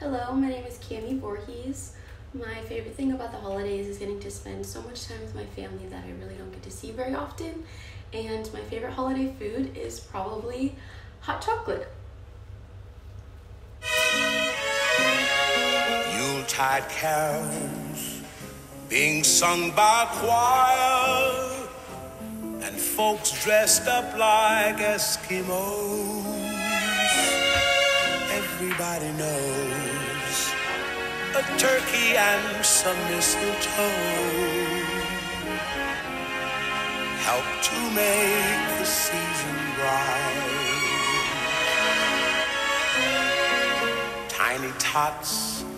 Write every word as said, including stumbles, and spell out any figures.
Hello, my name is Cami Voorhees. My favorite thing about the holidays is getting to spend so much time with my family that I really don't get to see very often. And my favorite holiday food is probably hot chocolate. Yuletide carols being sung by choir, and folks dressed up like Eskimos. Everybody knows a turkey and some mistletoe help to make the season bright. Tiny tots